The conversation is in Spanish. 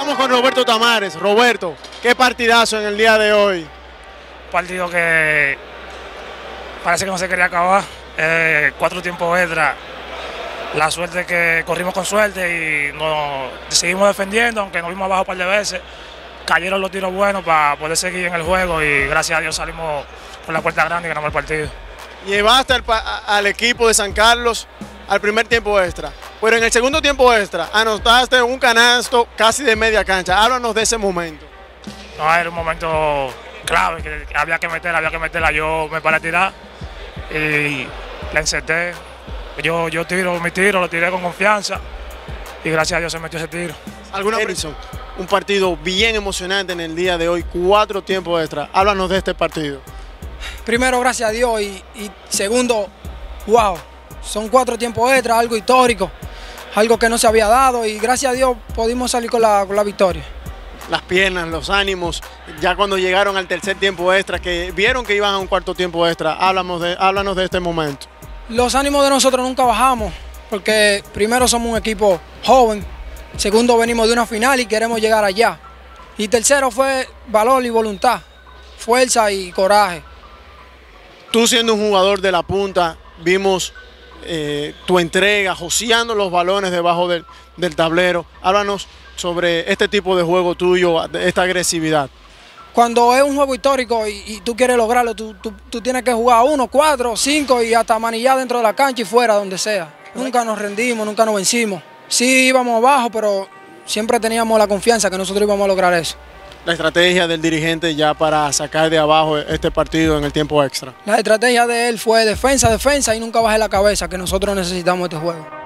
Estamos con Roberto Tamares. Roberto, qué partidazo en el día de hoy. Partido que parece que no se quería acabar. 4 tiempos extra. La suerte que corrimos con suerte y nos seguimos defendiendo, aunque nos vimos abajo un par de veces. Cayeron los tiros buenos para poder seguir en el juego y gracias a Dios salimos por la puerta grande y ganamos el partido. Llevaste al equipo de San Carlos al primer tiempo extra, pero en el segundo tiempo extra anotaste un canasto casi de media cancha. Háblanos de ese momento. No, era un momento clave, que había que meterla. Yo me paré a tirar y la enceté. Yo tiro mi tiro, lo tiré con confianza y gracias a Dios se metió ese tiro. ¿Alguna presión? Un partido bien emocionante en el día de hoy, 4 tiempos extra. Háblanos de este partido. Primero, gracias a Dios y segundo, wow, son 4 tiempos extra, algo histórico, algo que no se había dado y gracias a Dios pudimos salir con la victoria. Las piernas, los ánimos, ya cuando llegaron al tercer tiempo extra, que vieron que iban a un cuarto tiempo extra, háblanos de este momento. Los ánimos de nosotros nunca bajamos, porque primero somos un equipo joven, segundo venimos de una final y queremos llegar allá, y tercero fue valor y voluntad, fuerza y coraje. Tú siendo un jugador de la punta, vimos tu entrega, joseando los balones debajo del tablero. Háblanos sobre este tipo de juego tuyo, esta agresividad. Cuando es un juego histórico y tú quieres lograrlo, tú tienes que jugar 1, 4, 5 y hasta manillar dentro de la cancha y fuera, donde sea. Nunca nos rendimos, nunca nos vencimos. Sí íbamos abajo, pero siempre teníamos la confianza que nosotros íbamos a lograr eso. La estrategia del dirigente ya para sacar de abajo este partido en el tiempo extra. La estrategia de él fue defensa, defensa y nunca baje la cabeza, que nosotros necesitamos este juego.